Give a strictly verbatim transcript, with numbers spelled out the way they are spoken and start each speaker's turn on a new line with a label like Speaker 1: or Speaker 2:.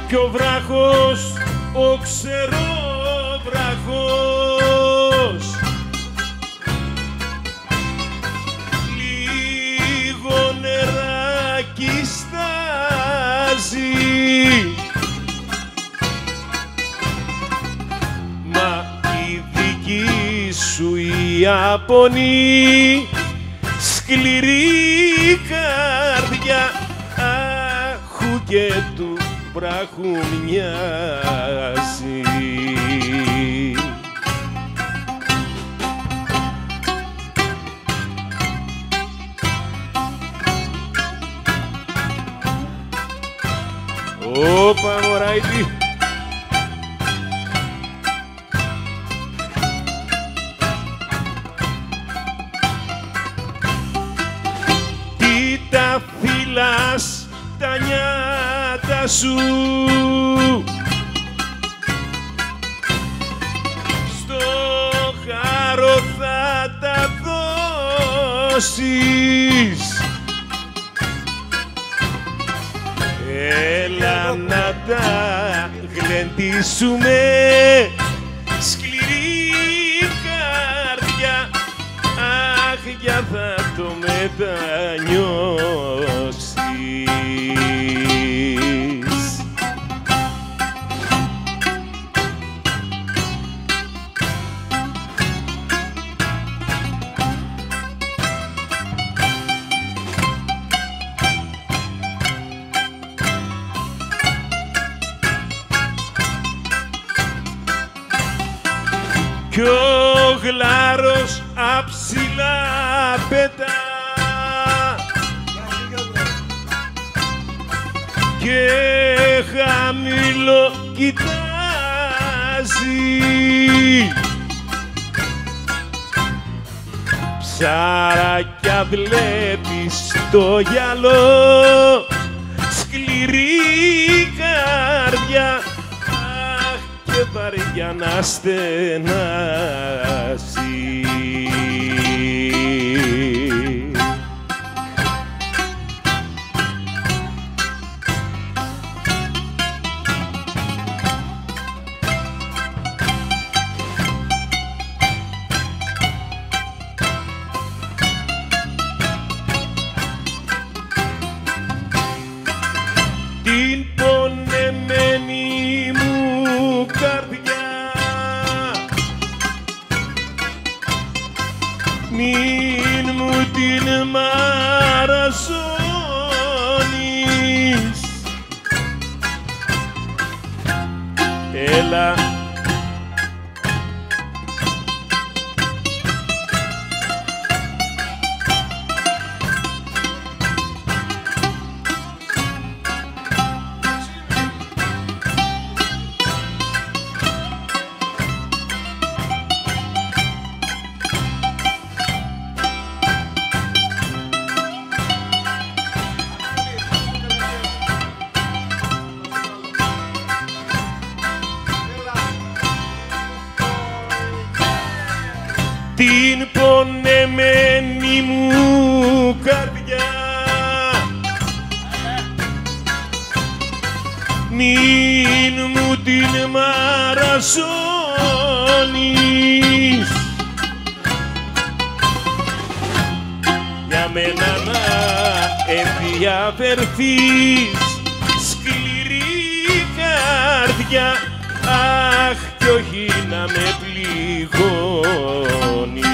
Speaker 1: κι ο βράχος, ο ξερόβραχος, λίγο νεράκι στάζει, μα η δική σου η Ιαπωνή σκληρή καρδιά, άχου και του βράχου μοιάζει. Όπα μωράκι. Τι τα φυλάς τα νιάτα σου στο χάρο θα τα δώσεις, έλα να τα γλεντήσουμε, σκληρή καρδιά, αχ για θα το μετανιώσεις. Κι ο γλάρος αψηλά πετά και χαμηλό κοιτάζει, ψαράκια βλέπει στο γυαλό, σκληρή καρδιά, και βαριά να στενάσει. Την πονεμένη μου καρδιά μην μου την μαραζώνεις, έλα την πονεμένη μου καρδιά μην μου την μαραζώνεις, για μένα να ενδιαφερθείς, σκληρή καρδιά, αχ κι όχι να με πληγώνεις.